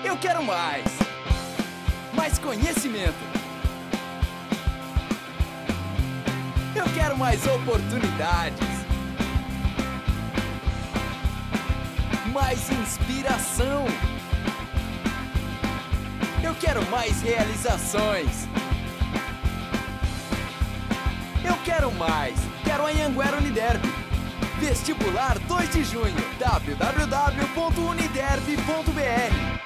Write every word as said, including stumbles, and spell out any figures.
Eu quero mais. Mais conhecimento. Eu quero mais oportunidades. Mais inspiração. Eu quero mais realizações. Eu quero mais. Quero a Anhanguera Uniderp. Vestibular dois de junho. w w w ponto uniderp ponto b r